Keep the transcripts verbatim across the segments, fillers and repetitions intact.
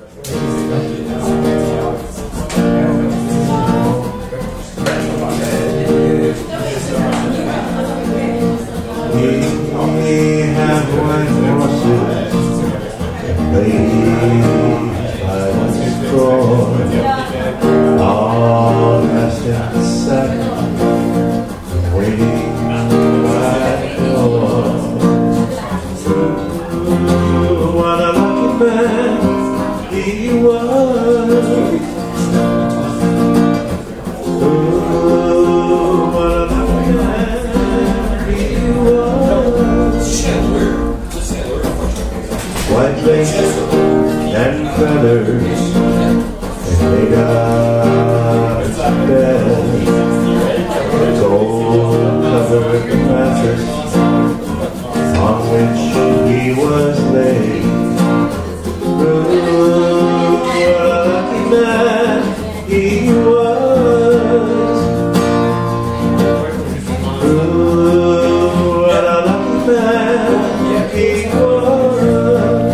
He had white horses, ladies by the score, all dressed in satin, waiting by the door. Ooh, what a lucky man he was. Ooh, what a lucky man he was. White lace and feathers, and made up his bed. Gold covered mattress on which he was laid. Ooh, what a lucky man he was. Ooh, what a lucky man he was.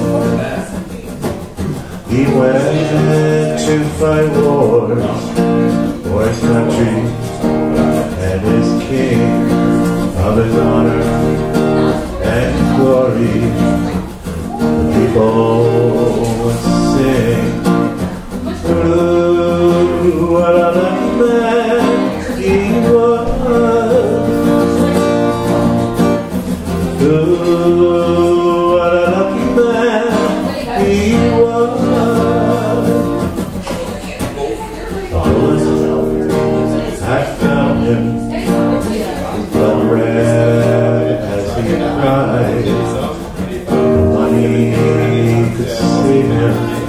He went to fight wars for his country and his king, of his honor and glory. The people would sing, ooh, what a lucky man he was. Ooh, what a lucky man he was. I found him, blood red as he cried. The money could save him.